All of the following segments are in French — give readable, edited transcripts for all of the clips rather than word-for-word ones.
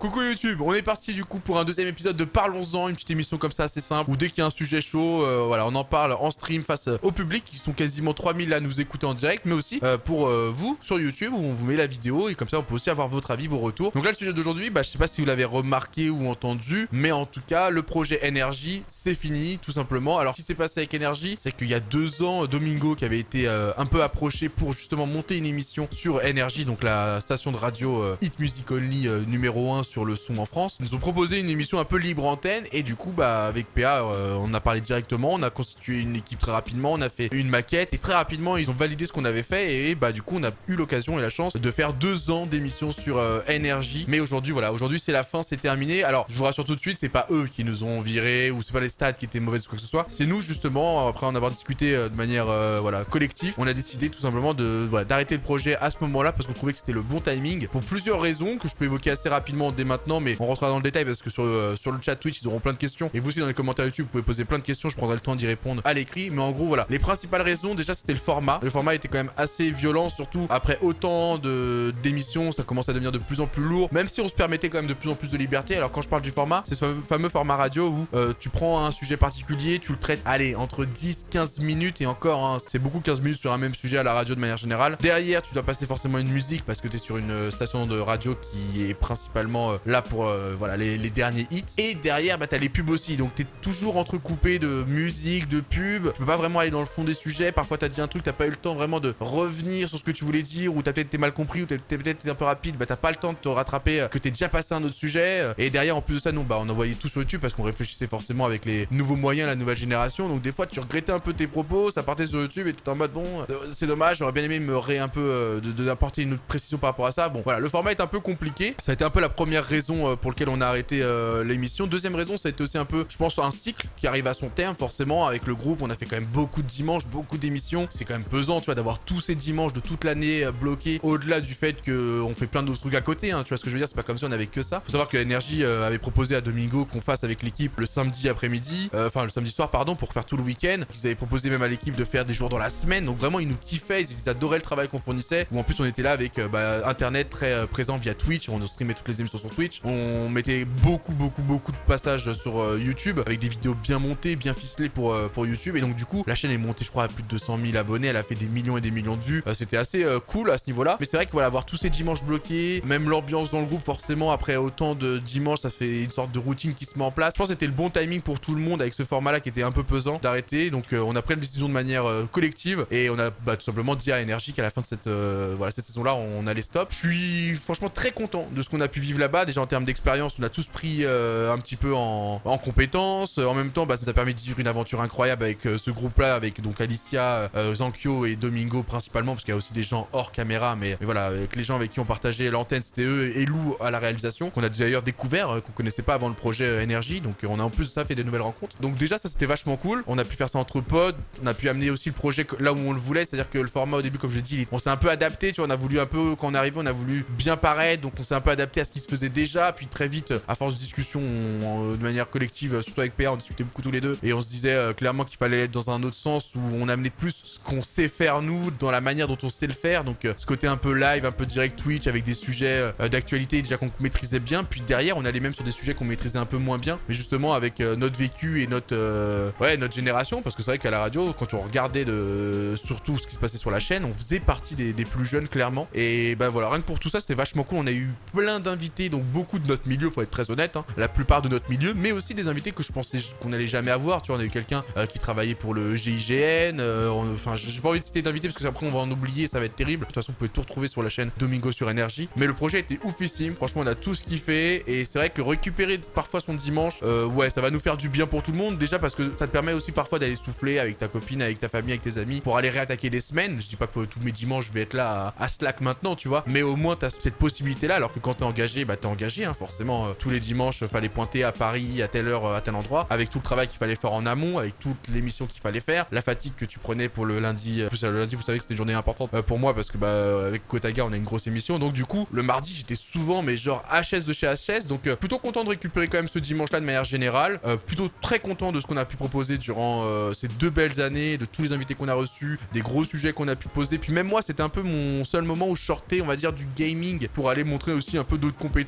Coucou YouTube, on est parti du coup pour un deuxième épisode de Parlons-en, une petite émission comme ça assez simple, où dès qu'il y a un sujet chaud, voilà, on en parle en stream face au public, qui sont quasiment 3000 à nous écouter en direct, mais aussi pour vous sur YouTube, où on vous met la vidéo, et comme ça on peut aussi avoir votre avis, vos retours. Donc là le sujet d'aujourd'hui, je sais pas si vous l'avez remarqué ou entendu, mais en tout cas, le projet Energy, c'est fini, tout simplement. Alors, ce qui s'est passé avec Energy, c'est qu'il y a 2 ans, Domingo, qui avait été un peu approché pour justement monter une émission sur Energy, donc la station de radio Hit Music Only numéro 1 sur le son en France, ils nous ont proposé une émission un peu libre antenne, et du coup, avec PA, on a parlé directement, on a constitué une équipe très rapidement, on a fait une maquette, et très rapidement, ils ont validé ce qu'on avait fait, et du coup, on a eu l'occasion et la chance de faire 2 ans d'émission sur Energy. Mais aujourd'hui, voilà, aujourd'hui, c'est la fin, c'est terminé. Alors, je vous rassure tout de suite, c'est pas eux qui nous ont virés, ou c'est pas les stats qui étaient mauvaises ou quoi que ce soit, c'est nous, justement, après en avoir discuté de manière, voilà, collective, on a décidé tout simplement de, voilà, d'arrêter le projet à ce moment-là, parce qu'on trouvait que c'était le bon timing, pour plusieurs raisons, que je peux évoquer assez rapidement dès maintenant, mais on rentrera dans le détail parce que sur le chat Twitch, ils auront plein de questions. Et vous aussi, dans les commentaires YouTube, vous pouvez poser plein de questions. Je prendrai le temps d'y répondre à l'écrit. Mais en gros, voilà. Les principales raisons, déjà, c'était le format. Le format était quand même assez violent, surtout après autant d'émissions. Ça commence à devenir de plus en plus lourd, même si on se permettait quand même de plus en plus de liberté. Alors, quand je parle du format, c'est ce fameux format radio où tu prends un sujet particulier, tu le traites, allez, entre 10-15 minutes. Et encore, hein, c'est beaucoup 15 minutes sur un même sujet à la radio de manière générale. Derrière, tu dois passer forcément une musique parce que tu es sur une station de radio qui est principalement là pour voilà, les derniers hits. Et derrière, t'as les pubs aussi. Donc, t'es toujours entrecoupé de musique, de pubs. Tu peux pas vraiment aller dans le fond des sujets. Parfois, t'as dit un truc, t'as pas eu le temps vraiment de revenir sur ce que tu voulais dire, ou t'as peut-être été mal compris, ou t'as peut-être été un peu rapide. T'as pas le temps de te rattraper, que t'es déjà passé à un autre sujet. Et derrière, en plus de ça, nous, on envoyait tout sur YouTube parce qu'on réfléchissait forcément avec les nouveaux moyens, la nouvelle génération. Donc, des fois, tu regrettais un peu tes propos, ça partait sur YouTube et tu étais en mode, bon, c'est dommage, j'aurais bien aimé me un peu d'apporter une autre précision par rapport à ça. Bon, voilà, le format est un peu compliqué. Ça a été un peu la première raison pour laquelle on a arrêté l'émission. Deuxième raison, ça a été aussi un peu, je pense, un cycle qui arrive à son terme, forcément. Avec le groupe, on a fait quand même beaucoup de dimanches, beaucoup d'émissions. C'est quand même pesant, tu vois, d'avoir tous ces dimanches de toute l'année bloqués, au-delà du fait qu'on fait plein d'autres trucs à côté, hein, tu vois ce que je veux dire, c'est pas comme si on avait que ça. Faut savoir que Energy avait proposé à Domingo qu'on fasse avec l'équipe le samedi après-midi, enfin le samedi soir, pardon, pour faire tout le week-end. Ils avaient proposé même à l'équipe de faire des jours dans la semaine, donc vraiment, ils nous kiffaient, ils adoraient le travail qu'on fournissait. Ou en plus, on était là avec Internet très présent via Twitch, on streamait toutes les émissions sur Twitch. On mettait beaucoup de passages sur YouTube avec des vidéos bien montées, bien ficelées pour YouTube. Et donc du coup, la chaîne est montée, je crois, à plus de 200 000 abonnés. Elle a fait des millions et des millions de vues. C'était assez cool à ce niveau-là. Mais c'est vrai que voilà, avoir tous ces dimanches bloqués, même l'ambiance dans le groupe, forcément, après autant de dimanches, ça fait une sorte de routine qui se met en place. Je pense que c'était le bon timing pour tout le monde avec ce format-là qui était un peu pesant d'arrêter. Donc on a pris la décision de manière collective et on a tout simplement dit à Energy qu'à la fin de cette saison-là, on allait stop. Je suis franchement très content de ce qu'on a pu vivre là-bas. Déjà en termes d'expérience, on a tous pris un petit peu en compétences. En même temps, ça nous a permis de vivre une aventure incroyable avec ce groupe-là, avec donc Alicia, Zankyo et Domingo principalement, parce qu'il y a aussi des gens hors caméra, mais voilà, avec les gens avec qui on partageait l'antenne, c'était eux et Lou à la réalisation, qu'on a d'ailleurs découvert, qu'on connaissait pas avant le projet Energy. Donc on a en plus de ça fait des nouvelles rencontres. Donc déjà ça c'était vachement cool. On a pu faire ça entre potes, on a pu amener aussi le projet là où on le voulait, c'est-à-dire que le format au début, comme je l'ai dit, on s'est un peu adapté, tu vois, on a voulu un peu, quand on est arrivé, on a voulu bien paraître, donc on s'est un peu adapté à ce qui se faisait déjà, puis très vite, à force de discussion de manière collective, surtout avec PA, on discutait beaucoup tous les deux, et on se disait clairement qu'il fallait être dans un autre sens où on amenait plus ce qu'on sait faire nous, dans la manière dont on sait le faire, donc ce côté un peu live, un peu direct Twitch, avec des sujets d'actualité déjà qu'on maîtrisait bien, puis derrière on allait même sur des sujets qu'on maîtrisait un peu moins bien, mais justement avec notre vécu et notre génération, parce que c'est vrai qu'à la radio, quand on regardait surtout ce qui se passait sur la chaîne, on faisait partie des plus jeunes clairement, et voilà, rien que pour tout ça c'était vachement cool. On a eu plein d'invités, donc beaucoup de notre milieu, faut être très honnête, hein, la plupart de notre milieu, mais aussi des invités que je pensais qu'on allait jamais avoir. Tu vois, on a eu quelqu'un qui travaillait pour le GIGN, enfin j'ai pas envie de citer d'invités parce que après on va en oublier, ça va être terrible. De toute façon vous pouvez tout retrouver sur la chaîne Domingo sur Energy, mais le projet était oufissime, franchement on a tous kiffé, et c'est vrai que récupérer parfois son dimanche, ouais, ça va nous faire du bien pour tout le monde, déjà parce que ça te permet aussi parfois d'aller souffler avec ta copine, avec ta famille, avec tes amis, pour aller réattaquer des semaines. Je dis pas que tous mes dimanches je vais être là à Slack maintenant, tu vois, mais au moins t'as cette possibilité là, alors que quand t'es engagé, t'es engagé, hein, forcément, tous les dimanches fallait pointer à Paris à telle heure, à tel endroit, avec tout le travail qu'il fallait faire en amont, avec toute l'émission qu'il fallait faire, la fatigue que tu prenais pour le lundi. En plus, le lundi, vous savez que c'était une journée importante pour moi parce que avec Kotaga on a une grosse émission, donc du coup le mardi j'étais souvent mais genre HS de chez HS, donc plutôt content de récupérer quand même ce dimanche là de manière générale, plutôt très content de ce qu'on a pu proposer durant ces 2 belles années, de tous les invités qu'on a reçus, des gros sujets qu'on a pu poser, puis même moi c'était un peu mon seul moment où je sortais, on va dire, du gaming pour aller montrer aussi un peu d'autres compétences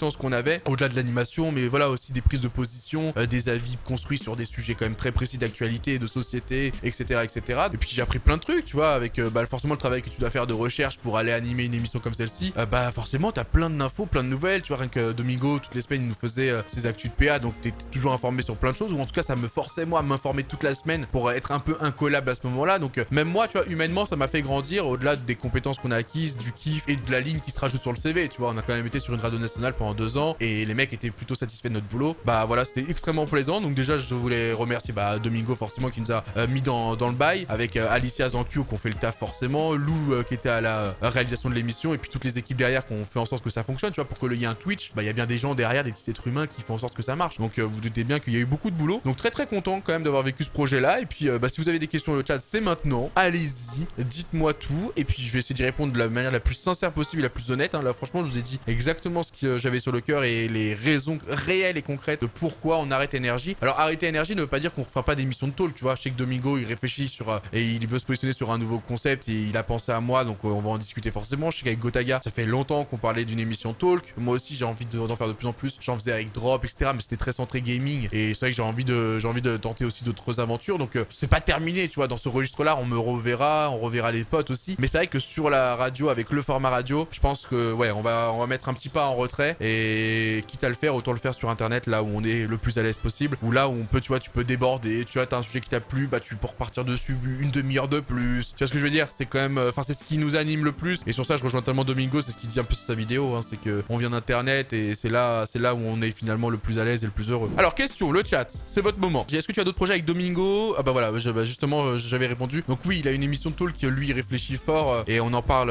compétences qu'on avait, au-delà de l'animation, mais voilà, aussi des prises de position, des avis construits sur des sujets quand même très précis d'actualité, de société, etc., etc. Et puis j'ai appris plein de trucs, tu vois, avec forcément le travail que tu dois faire de recherche pour aller animer une émission comme celle-ci. Forcément, t'as plein d'infos, plein de nouvelles, tu vois, rien que Domingo, toutes les semaines, il nous faisait ses actus de PA, donc t'es toujours informé sur plein de choses, ou en tout cas, ça me forçait, moi, à m'informer toute la semaine pour être un peu incollable à ce moment-là. Donc, même moi, tu vois, humainement, ça m'a fait grandir au-delà des compétences qu'on a acquises, du kiff et de la ligne qui se rajoute sur le CV, tu vois. On a quand même été sur une radio nationale pendant 2 ans et les mecs étaient plutôt satisfaits de notre boulot. Voilà, c'était extrêmement plaisant. Donc, déjà, je voulais remercier Domingo, forcément, qui nous a mis dans le bail, avec Alicia Zankyo, qui ont fait le taf, forcément, Lou, qui était à la réalisation de l'émission, et puis toutes les équipes derrière qui ont fait en sorte que ça fonctionne, tu vois, pour qu'il y ait un Twitch, il y a bien des gens derrière, des petits êtres humains qui font en sorte que ça marche. Donc, vous doutez bien qu'il y a eu beaucoup de boulot. Donc, très très content quand même d'avoir vécu ce projet-là. Et puis, si vous avez des questions dans le chat, c'est maintenant. Allez-y, dites-moi tout. Et puis, je vais essayer d'y répondre de la manière la plus sincère possible et la plus honnête. Hein. Là, franchement, je vous ai dit exactement ce que j'avais sur le cœur et les raisons réelles et concrètes de pourquoi on arrête énergie. Alors, arrêter énergie ne veut pas dire qu'on ne fera pas d'émission de talk, tu vois. Je sais que Domingo, il réfléchit sur et il veut se positionner sur un nouveau concept et il a pensé à moi, donc on va en discuter forcément. Je sais qu'avec Gotaga, ça fait longtemps qu'on parlait d'une émission talk. Moi aussi, j'ai envie d'en faire de plus en plus. J'en faisais avec Drop, etc. Mais c'était très centré gaming. Et c'est vrai que j'ai envie de tenter aussi d'autres aventures. Donc, c'est pas terminé, tu vois. Dans ce registre-là, on me reverra, on reverra les potes aussi. Mais c'est vrai que sur la radio, avec le format radio, je pense que, ouais, on va mettre un petit pas en retrait. Et quitte à le faire, autant le faire sur Internet, là où on est le plus à l'aise possible. Ou là où on peut, tu vois, tu peux déborder. Tu vois, t'as un sujet qui t'a plu, tu peux repartir dessus une demi-heure de plus. Tu vois ce que je veux dire? C'est quand même, c'est ce qui nous anime le plus. Et sur ça, je rejoins tellement Domingo, c'est ce qu'il dit un peu sur sa vidéo, hein, c'est que on vient d'Internet et c'est là où on est finalement le plus à l'aise et le plus heureux. Alors, question, le chat, c'est votre moment. Est-ce que tu as d'autres projets avec Domingo? Voilà, justement, j'avais répondu. Donc oui, il a une émission de talk qui lui réfléchit fort et on en parle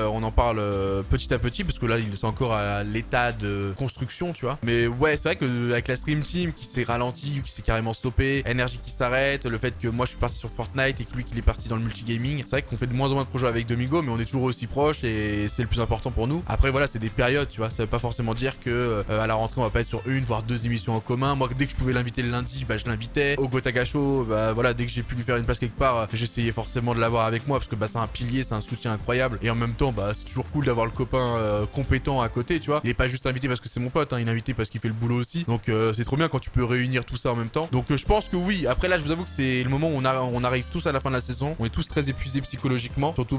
petit à petit parce que là, il est encore à l'état de construction, tu vois. Mais ouais, c'est vrai que avec la stream team qui s'est ralentie, qui s'est carrément stoppée, énergie qui s'arrête, le fait que moi je suis parti sur Fortnite et que lui qu'il est parti dans le multigaming, c'est vrai qu'on fait de moins en moins de projets avec Domingo, mais on est toujours aussi proches et c'est le plus important pour nous. Après voilà, c'est des périodes, tu vois, ça veut pas forcément dire que à la rentrée on va pas être sur une voire 2 émissions en commun. Moi dès que je pouvais l'inviter le lundi, je l'invitais. Au Gotaga Show, voilà, dès que j'ai pu lui faire une place quelque part, j'essayais forcément de l'avoir avec moi parce que c'est un pilier, c'est un soutien incroyable et en même temps c'est toujours cool d'avoir le copain compétent à côté, tu vois. Il est pas juste invité parce que c'est mon pote, hein, il est invité parce qu'il fait le boulot aussi. Donc c'est trop bien quand tu peux réunir tout ça en même temps. Donc je pense que oui. Après là, je vous avoue que c'est le moment où on arrive tous à la fin de la saison. On est tous très épuisés psychologiquement, surtout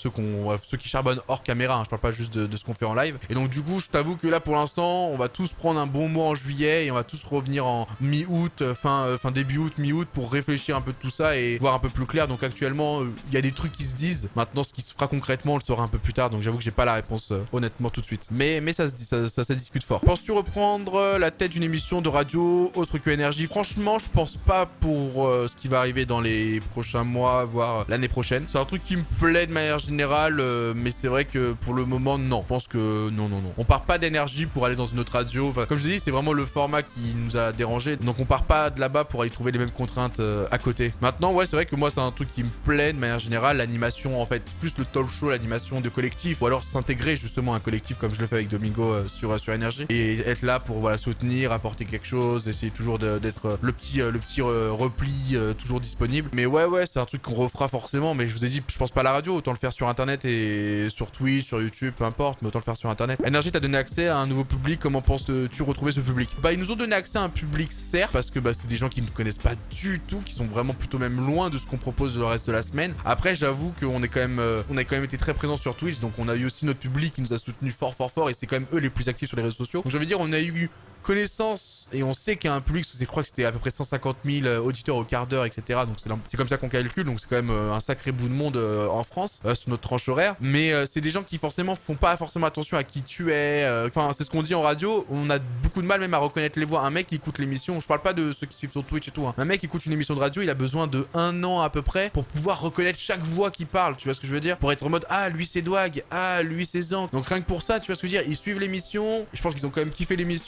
ceux qui charbonnent hors caméra, hein. Je parle pas juste de ce qu'on fait en live. Et donc du coup, je t'avoue que là pour l'instant, on va tous prendre un bon mois en juillet et on va tous revenir en mi-août, fin début août, mi-août pour réfléchir un peu de tout ça et voir un peu plus clair. Donc actuellement, il y a des trucs qui se disent. Maintenant, ce qui se fera concrètement, on le saura un peu plus tard. Donc j'avoue que j'ai pas la réponse honnêtement tout de suite. Mais ça se dit, ça discute fort. Penses-tu reprendre la tête d'une émission de radio autre que énergie? Franchement, je pense pas pour ce qui va arriver dans les prochains mois, voire l'année prochaine. C'est un truc qui me plaît de manière générale, mais c'est vrai que pour le moment, non. Je pense que non. On part pas d'énergie pour aller dans une autre radio. Enfin, comme je dis, c'est vraiment le format qui nous a dérangé. Donc on part pas de là-bas pour aller trouver les mêmes contraintes à côté. Maintenant, ouais, c'est vrai que moi, c'est un truc qui me plaît de manière générale. L'animation, en fait, plus le talk show, l'animation de collectif, ou alors s'intégrer justement à un collectif comme je le fais avec Domingo sur énergie et être là pour voilà soutenir, apporter quelque chose, essayer toujours d'être le petit repli toujours disponible. Mais ouais, c'est un truc qu'on refera forcément. Mais je vous ai dit, je pense pas à la radio, autant le faire sur internet et sur Twitch, sur YouTube, peu importe, mais autant le faire sur internet. Énergie t'a donné accès à un nouveau public. Comment penses-tu retrouver ce public? Ils nous ont donné accès à un public, certes, parce que c'est des gens qui ne connaissent pas du tout, qui sont vraiment plutôt même loin de ce qu'on propose le reste de la semaine. Après, j'avoue qu'on est quand même, on a quand même été très présent sur Twitch, donc on a eu aussi notre public qui nous a soutenu fort et c'est quand même eux les plus actifs sur les réseaux sociaux. Donc je veux dire, on a eu connaissance et on sait qu'il y a un public, je crois que c'était à peu près 150 000 auditeurs au quart d'heure, etc. Donc c'est comme ça qu'on calcule, donc c'est quand même un sacré bout de monde en France sur notre tranche horaire. Mais c'est des gens qui forcément font pas forcément attention à qui tu es. Enfin, c'est ce qu'on dit en radio, on a beaucoup de mal même à reconnaître les voix. Un mec qui écoute l'émission, je parle pas de ceux qui suivent sur Twitch et tout, hein. Un mec qui écoute une émission de radio, il a besoin de 1 an à peu près pour pouvoir reconnaître chaque voix qui parle, tu vois ce que je veux dire? Pour être en mode, ah lui c'est Dwag, ah lui c'est Zank. Donc rien que pour ça, tu vois ce que je veux dire? Ils suivent l'émission, je pense qu'ils ont quand même kiffé l'émission, on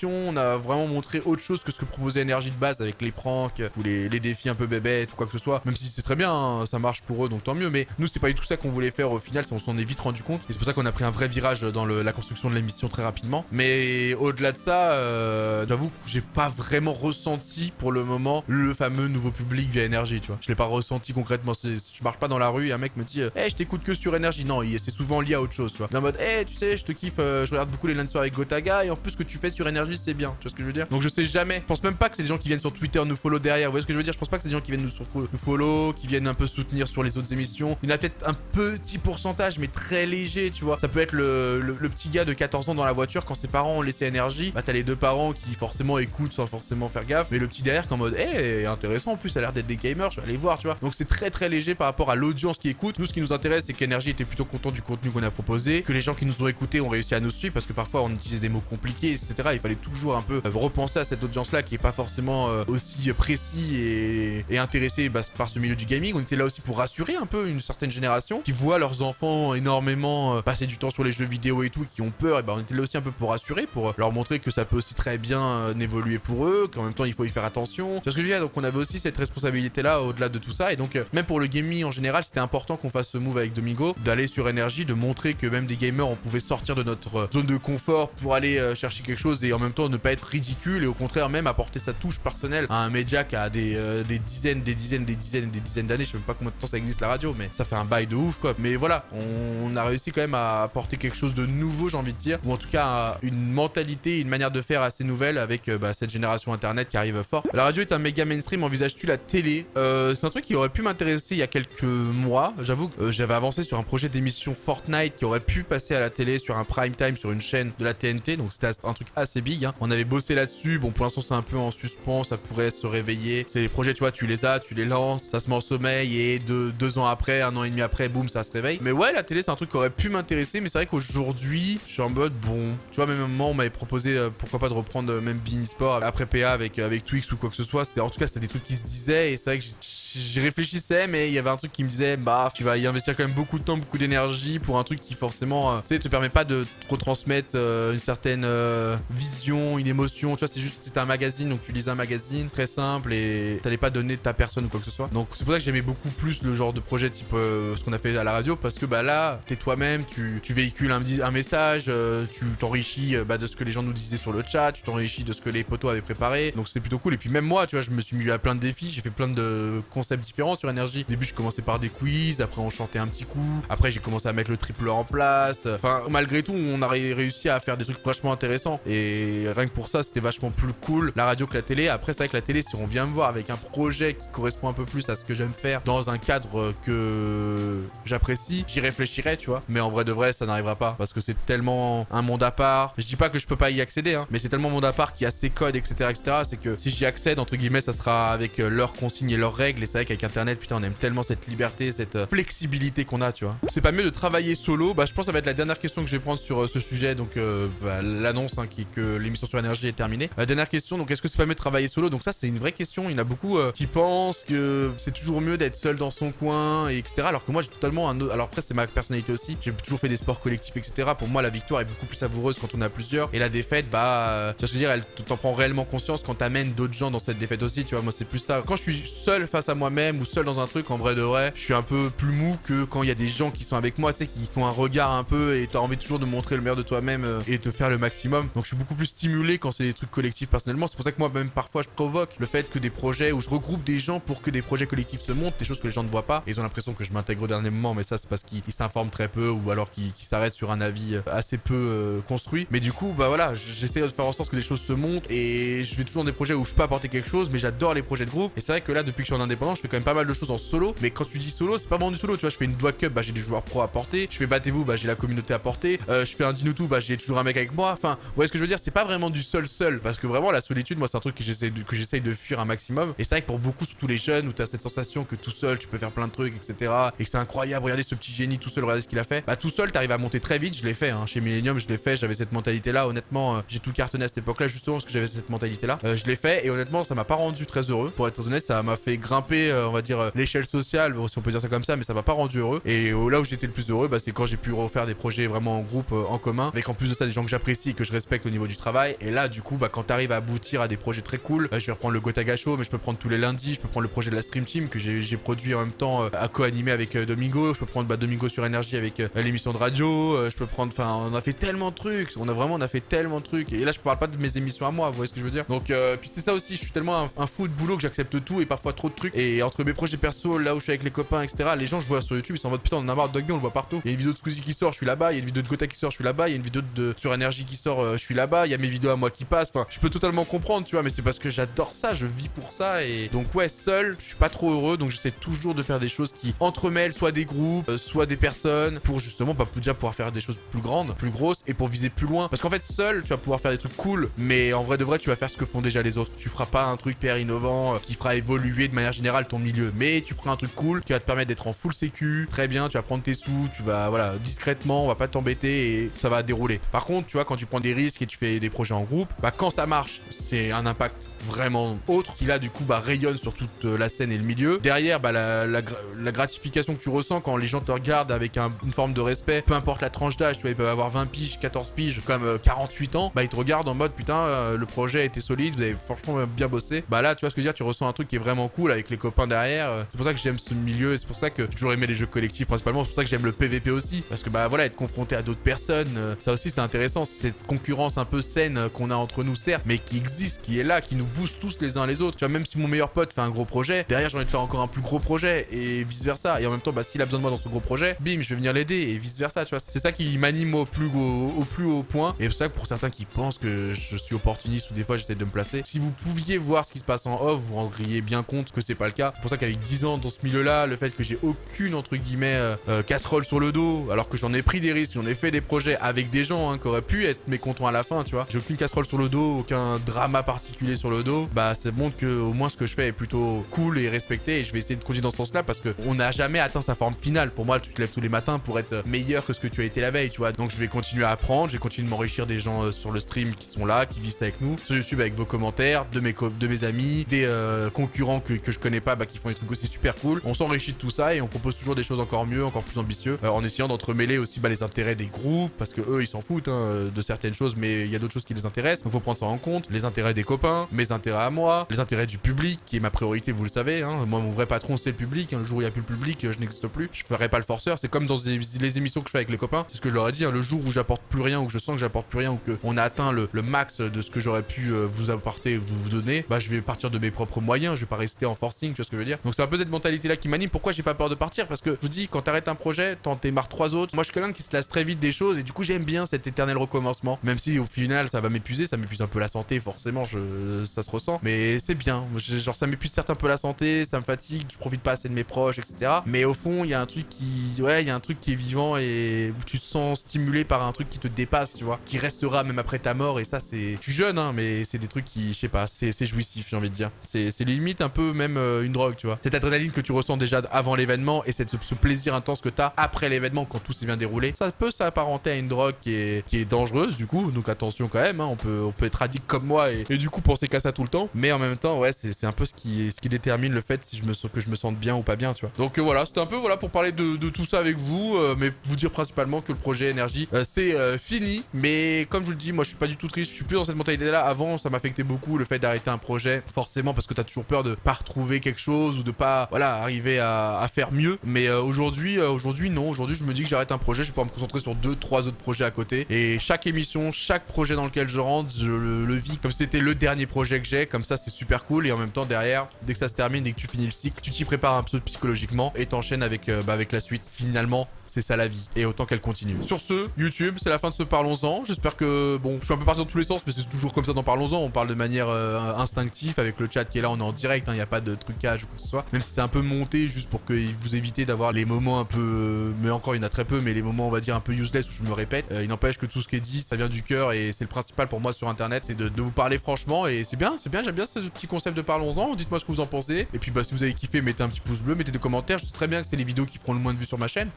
à vraiment montrer autre chose que ce que proposait Énergie de base avec les pranks ou les défis un peu bébêtes ou quoi que ce soit. Même si c'est très bien, hein, ça marche pour eux, donc tant mieux. Mais nous, c'est pas du tout ça qu'on voulait faire au final, on s'en est vite rendu compte. Et c'est pour ça qu'on a pris un vrai virage dans la construction de l'émission très rapidement. Mais au-delà de ça, j'avoue que j'ai pas vraiment ressenti pour le moment le fameux nouveau public via Énergie, tu vois. Je l'ai pas ressenti concrètement. Je marche pas dans la rue et un mec me dit hey, je t'écoute que sur Énergie. Non, c'est souvent lié à autre chose, tu vois. En mode hey, tu sais, je te kiffe, je regarde beaucoup les lundis avec Gotaga et en plus ce que tu fais sur Énergie, c'est bien. Tu vois ce que je veux dire? Donc je sais jamais. Je pense même pas que c'est des gens qui viennent sur Twitter nous follow derrière. Vous voyez ce que je veux dire? Je pense pas que c'est des gens qui viennent nous follow, qui viennent un peu soutenir sur les autres émissions. Il y en a peut-être un petit pourcentage, mais très léger, tu vois. Ça peut être le petit gars de 14 ans dans la voiture quand ses parents ont laissé Énergie. Bah t'as les deux parents qui forcément écoutent sans forcément faire gaffe. Mais le petit derrière qui en mode hey, intéressant, en plus ça a l'air d'être des gamers, je vais aller voir, tu vois. Donc c'est très léger par rapport à l'audience qui écoute. Nous, ce qui nous intéresse, c'est qu'Énergie était plutôt content du contenu qu'on a proposé, que les gens qui nous ont écoutés ont réussi à nous suivre parce que parfois on utilisait des mots compliqués, etc. Il fallait toujours un peu repenser à cette audience-là qui est pas forcément aussi précis et intéressé par ce milieu du gaming. On était là aussi pour rassurer un peu une certaine génération qui voit leurs enfants énormément passer du temps sur les jeux vidéo et tout, qui ont peur. Et ben on était là aussi un peu pour rassurer, pour leur montrer que ça peut aussi très bien évoluer pour eux, qu'en même temps il faut y faire attention. C'est ce que je veux dire. Donc on avait aussi cette responsabilité-là au-delà de tout ça. Et donc même pour le gaming en général, c'était important qu'on fasse ce move avec Domingo, d'aller sur Énergie, de montrer que même des gamers, on pouvait sortir de notre zone de confort pour aller chercher quelque chose et en même temps ne pas être ridicule et au contraire même apporter sa touche personnelle à un média qui a des dizaines d'années. Je sais même pas combien de temps ça existe la radio, mais ça fait un bail de ouf quoi. Mais voilà, on a réussi quand même à apporter quelque chose de nouveau, j'ai envie de dire, ou en tout cas une mentalité, une manière de faire assez nouvelle avec cette génération internet qui arrive fort. La radio est un méga mainstream, envisages-tu la télé? C'est un truc qui aurait pu m'intéresser il y a quelques mois. J'avoue que j'avais avancé sur un projet d'émission Fortnite qui aurait pu passer à la télé sur un prime time sur une chaîne de la TNT, donc c'était un truc assez big, hein. On avait bossé là-dessus, bon pour l'instant c'est un peu en suspens, ça pourrait se réveiller. C'est les projets, tu vois, tu les lances, ça se met en sommeil et deux ans après, un an et demi après, boum, ça se réveille. Mais ouais, la télé c'est un truc qui aurait pu m'intéresser, mais c'est vrai qu'aujourd'hui, je suis en mode bon, tu vois, même un moment on m'avait proposé pourquoi pas de reprendre même Bein Sport après PA avec Twix ou quoi que ce soit. En tout cas c'était des trucs qui se disaient et c'est vrai que j'y réfléchissais, mais il y avait un truc qui me disait bah tu vas y investir quand même beaucoup de temps, beaucoup d'énergie pour un truc qui forcément tu sais te permet pas de retransmettre une certaine vision, une émotion, tu vois. C'était un magazine, donc tu lisais un magazine très simple et t'allais pas donner de ta personne ou quoi que ce soit. Donc c'est pour ça que j'aimais beaucoup plus le genre de projet type ce qu'on a fait à la radio, parce que bah là t'es toi-même, tu véhicules un message, tu t'enrichis de ce que les gens nous disaient sur le chat, tu t'enrichis de ce que les potos avaient préparé, donc c'est plutôt cool. Et puis même moi, tu vois, je me suis mis à plein de défis, j'ai fait plein de concepts différents sur Énergie. Au début je commençais par des quiz, après on chantait un petit coup, après j'ai commencé à mettre le triple en place. Enfin malgré tout on a réussi à faire des trucs vachement intéressants et rien que pour ça c'était vachement plus cool la radio que la télé. Après c'est vrai que la télé, si on vient me voir avec un projet qui correspond un peu plus à ce que j'aime faire dans un cadre que j'apprécie, j'y réfléchirai, tu vois. Mais en vrai de vrai ça n'arrivera pas parce que c'est tellement un monde à part. Je dis pas que je peux pas y accéder, hein, mais c'est tellement un monde à part qui a ses codes, etc. C'est que si j'y accède, entre guillemets, ça sera avec leurs consignes et leurs règles. Et c'est vrai qu'avec internet, putain, on aime tellement cette liberté, cette flexibilité qu'on a, tu vois. C'est pas mieux de travailler solo? Bah je pense que ça va être la dernière question que je vais prendre sur ce sujet. Donc l'annonce hein, que l'émission sur Énergie est terminée. Dernière question, donc est-ce que c'est pas mieux de travailler solo? Donc ça c'est une vraie question. Il y en a beaucoup qui pensent que c'est toujours mieux d'être seul dans son coin, et etc. Alors que moi j'ai totalement un autre... Alors après c'est ma personnalité aussi. J'ai toujours fait des sports collectifs, etc. Pour moi la victoire est beaucoup plus savoureuse quand on a plusieurs. Et la défaite, bah... tu vois ce que je veux dire, elle t'en prend réellement conscience quand t'amènes d'autres gens dans cette défaite aussi, tu vois. Moi c'est plus ça. Quand je suis seul face à moi-même ou seul dans un truc, en vrai de vrai, je suis un peu plus mou que quand il y a des gens qui sont avec moi, tu sais, qui ont un regard un peu et t'as envie toujours de montrer le meilleur de toi-même et de faire le maximum. Donc je suis beaucoup plus stimulé quand c'est des trucs collectifs personnellement. C'est pour ça que moi même parfois je provoque le fait que des projets où je regroupe des gens pour que des projets collectifs se montent, des choses que les gens ne voient pas. Et ils ont l'impression que je m'intègre au dernier moment, mais ça c'est parce qu'ils s'informent très peu ou alors qu'ils s'arrêtent sur un avis assez peu construit. Mais du coup, bah voilà, j'essaie de faire en sorte que les choses se montent et je fais toujours des projets où je peux apporter quelque chose, mais j'adore les projets de groupe. Et c'est vrai que là, depuis que je suis en indépendant, je fais quand même pas mal de choses en solo. Mais quand tu dis solo, c'est pas vraiment du solo, tu vois. Je fais une Doigt Cup, bah j'ai des joueurs pro à porter. Je fais Battez-vous, bah j'ai la communauté à porter. Je fais un Dinotou, bah j'ai toujours un mec avec moi. Enfin, vous voyez ce que je veux dire, c'est pas vraiment du seul, parce que vraiment la solitude, moi c'est un truc que j'essaye de fuir un maximum. Et c'est vrai que pour beaucoup, surtout les jeunes, où t'as cette sensation que tout seul, tu peux faire plein de trucs, etc. Et que c'est incroyable, regardez ce petit génie tout seul, regardez ce qu'il a fait. Bah tout seul, t'arrives à monter très vite. Je l'ai fait, hein. Chez Millennium, je l'ai fait. J'avais cette mentalité-là. Honnêtement, j'ai tout cartonné à cette époque-là justement parce que j'avais cette mentalité-là. Je l'ai fait et honnêtement, ça m'a pas rendu très heureux. Pour être très honnête, ça m'a fait grimper grimpé, on va dire, l'échelle sociale, si on peut dire ça comme ça, mais ça m'a pas rendu heureux. Et là où j'étais le plus heureux, bah, c'est quand j'ai pu refaire des projets vraiment en groupe, en commun, avec en plus de ça des gens que j'apprécie et que je respecte au niveau du travail. Et là, du coup, bah, quand t'arrives à aboutir à des projets très cool, je vais reprendre le Gotaga Show, mais je peux prendre tous les lundis, je peux prendre le projet de la Stream Team que j'ai produit en même temps à co-animer avec Domingo, je peux prendre Domingo sur Énergie avec l'émission de radio, je peux prendre, enfin, on a fait tellement de trucs, on a fait tellement de trucs. Et là, je parle pas de mes émissions à moi, vous voyez ce que je veux dire. Donc, puis c'est ça aussi, je suis tellement un fou de boulot que j'accepte tout et parfois trop de trucs. Et entre mes projets perso, là où je suis avec les copains, etc., les gens, je vois sur YouTube, ils sont en mode putain, on en a marre de Dogby, on le voit partout. Il y a une vidéo de Squeezie qui sort, je suis là-bas. Il y a une vidéo de Gotha qui sort, je suis là-bas. Il y a une vidéo de sur Énergie qui sort, je suis là-bas. Il y a mes vidéos à moi qui passent. Enfin, je peux totalement comprendre, tu vois, mais c'est parce que j'adore ça, je vis pour ça. Et donc, ouais, seul, je suis pas trop heureux. Donc, j'essaie toujours de faire des choses qui entremêlent soit des groupes, soit des personnes, pour justement, bah, déjà pouvoir faire des choses plus grandes, plus grosses et pour viser plus loin. Parce qu'en fait, seul, tu vas pouvoir faire des trucs cool, mais en vrai de vrai, tu vas faire ce que font déjà les autres. Tu feras pas un truc hyper innovant qui fera évoluer de manière générale ton milieu, mais tu feras un truc cool qui va te permettre d'être en full sécu, très bien, tu vas prendre tes sous, tu vas, voilà, discrètement, on va pas t'embêter et ça va dérouler. Par contre, tu vois, quand tu prends des risques et tu fais des projets en groupe, bah quand ça marche, c'est un impact vraiment autre qui là du coup bah rayonne sur toute la scène et le milieu. Derrière bah la gratification que tu ressens quand les gens te regardent avec une forme de respect, peu importe la tranche d'âge, tu vois, ils peuvent avoir 20 piges, 14 piges, comme 48 ans, bah ils te regardent en mode putain le projet était solide, vous avez franchement bien bossé. Bah là tu vois ce que je veux dire, tu ressens un truc qui est vraiment cool avec les copains derrière. C'est pour ça que j'aime ce milieu et c'est pour ça que j'ai toujours aimé les jeux collectifs principalement, c'est pour ça que j'aime le PVP aussi, parce que bah voilà, être confronté à d'autres personnes, ça aussi c'est intéressant, cette concurrence un peu saine qu'on a entre nous certes, mais qui existe, qui est là, qui nous booste tous les uns les autres. Tu vois, même si mon meilleur pote fait un gros projet, derrière j'ai envie de faire encore un plus gros projet et vice versa. Et en même temps, bah s'il a besoin de moi dans ce gros projet, bim, je vais venir l'aider et vice versa. Tu vois, c'est ça qui m'anime au plus haut point. Et c'est ça que pour certains qui pensent que je suis opportuniste ou des fois j'essaie de me placer, si vous pouviez voir ce qui se passe en off, vous vous rendriez bien compte que c'est pas le cas. C'est pour ça qu'avec 10 ans dans ce milieu-là, le fait que j'ai aucune entre guillemets casserole sur le dos, alors que j'en ai pris des risques, j'en ai fait des projets avec des gens qui auraient pu être mécontents à la fin, tu vois. J'ai aucune casserole sur le dos, aucun drama particulier sur le dos. Bah ça montre que au moins ce que je fais est plutôt cool et respecté et je vais essayer de continuer dans ce sens-là parce que on n'a jamais atteint sa forme finale. Pour moi, tu te lèves tous les matins pour être meilleur que ce que tu as été la veille, tu vois. Donc je vais continuer à apprendre, je vais continuer de m'enrichir des gens sur le stream qui sont là, qui vivent ça avec nous, sur YouTube avec vos commentaires, de mes amis, des concurrents que je connais pas, bah qui font des trucs aussi super cool. On s'enrichit de tout ça et on propose toujours des choses encore mieux, encore plus ambitieux, en essayant d'entremêler aussi bah, les intérêts des groupes parce que eux ils s'en foutent de certaines choses, mais il y a d'autres choses qui les intéressent. Donc faut prendre ça en compte, les intérêts des copains, mes intérêts à moi, les intérêts du public qui est ma priorité, vous le savez. Moi, mon vrai patron, c'est le public. Le jour où il n'y a plus le public, je n'existe plus. Je ferai pas le forceur. C'est comme dans les émissions que je fais avec les copains. C'est ce que je leur ai dit. Le jour où j'apporte plus rien, ou que je sens que j'apporte plus rien, ou qu'on a atteint le max de ce que j'aurais pu vous apporter, vous donner, bah je vais partir de mes propres moyens. Je vais pas rester en forcing, tu vois ce que je veux dire. Donc c'est un peu cette mentalité-là qui m'anime. Pourquoi j'ai pas peur de partir? Parce que je vous dis, quand t'arrêtes un projet, t'en démarres 3 autres. Moi, je suis quelqu'un qui se lasse très vite des choses et du coup, j'aime bien cet éternel recommencement. Même si au final, ça va m'épuiser, ça m'épuise un peu la santé, forcément, ça se ressent. Mais c'est bien. Genre, ça m'épuise certes un peu la santé, ça me fatigue, je profite pas assez de mes proches, etc. Mais au fond, il y a un truc qui, ouais, il y a un truc qui est vivant et où tu te sens stimulé par un truc qui te dépasse, tu vois, qui restera même après ta mort. Et ça, c'est, je suis jeune, mais c'est des trucs qui, je sais pas, c'est jouissif, j'ai envie de dire. C'est limite un peu même une drogue, tu vois. Cette adrénaline que tu ressens déjà avant l'événement et ce plaisir intense que t'as après l'événement quand tout s'est bien déroulé, ça peut s'apparenter à une drogue qui est dangereuse du coup. Donc attention quand même, on peut être addict comme moi et du coup penser qu'à ça tout le temps. Mais en même temps, ouais, c'est un peu ce qui détermine le fait si que je me sente bien ou pas bien, tu vois. Donc voilà, c'était un peu voilà pour parler de tout ça avec vous, mais vous dire principalement que le projet énergie c'est fini. Mais comme je vous le dis, moi je suis pas du tout triste, je suis plus dans cette mentalité là. Avant ça m'affectait beaucoup le fait d'arrêter un projet, forcément parce que t'as toujours peur de pas retrouver quelque chose ou de pas voilà arriver à faire mieux. Mais aujourd'hui non, aujourd'hui je me dis que j'arrête un projet, je vais pouvoir me concentrer sur 2-3 autres projets à côté. Et chaque émission, chaque projet dans lequel je rentre, je le vis comme si c'était le dernier projet que j'ai, comme ça c'est super cool. Et en même temps derrière, dès que ça se termine, dès que tu finis le cycle, tu t'y prépares un peu psychologiquement et t'enchaînes avec la suite. Finalement, c'est ça la vie et autant qu'elle continue. Sur ce, YouTube, c'est la fin de ce Parlons-en. J'espère que, bon, je suis un peu parti dans tous les sens, mais c'est toujours comme ça dans Parlons-en. On parle de manière instinctive avec le chat qui est là, on est en direct, il n'y a pas de trucage ou quoi que ce soit. Même si c'est un peu monté juste pour que vous évitez d'avoir les moments un peu, mais encore il y en a très peu, mais les moments on va dire un peu useless où je me répète. Il n'empêche que tout ce qui est dit, ça vient du cœur et c'est le principal pour moi sur internet, c'est de vous parler franchement et c'est bien, j'aime bien ce petit concept de Parlons-en. Dites-moi ce que vous en pensez. Et puis bah si vous avez kiffé, mettez un petit pouce bleu, mettez des commentaires. Je sais très bien que c'est les vidéos qui feront le moins de vues sur ma chaîne parce que bah il y a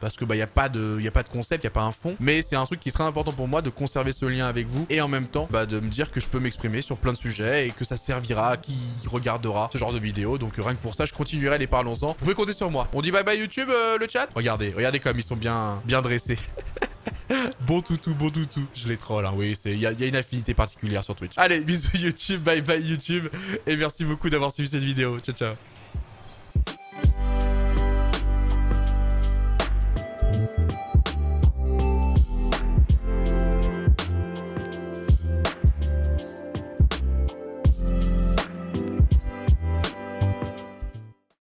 a pas de concept, il n'y a pas un fond. Mais c'est un truc qui est très important pour moi de conserver ce lien avec vous et en même temps de me dire que je peux m'exprimer sur plein de sujets et que ça servira à qui regardera ce genre de vidéo. Donc rien que pour ça, je continuerai les parlons-en. Vous pouvez compter sur moi. On dit bye bye YouTube le chat. Regardez comme ils sont bien dressés. Bon toutou, bon toutou. Je les troll, hein, oui, il y a une affinité particulière sur Twitch. Allez, bisous YouTube, bye bye YouTube. Et merci beaucoup d'avoir suivi cette vidéo. Ciao, ciao.